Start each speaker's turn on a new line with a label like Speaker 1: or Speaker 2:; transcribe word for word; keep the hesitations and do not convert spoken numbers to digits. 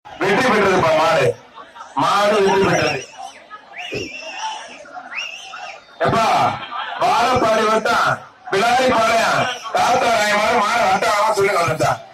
Speaker 1: வெற்றி பெற்றதுப்பா மாடு மாடு வெற்றி பெற்றது. எப்பா வாழப்பாடி வட்டம் பிளாரி பாளையம் தாத்தா ராயமாறு மாடு வட்டாரமா சொல்லி வந்துட்டா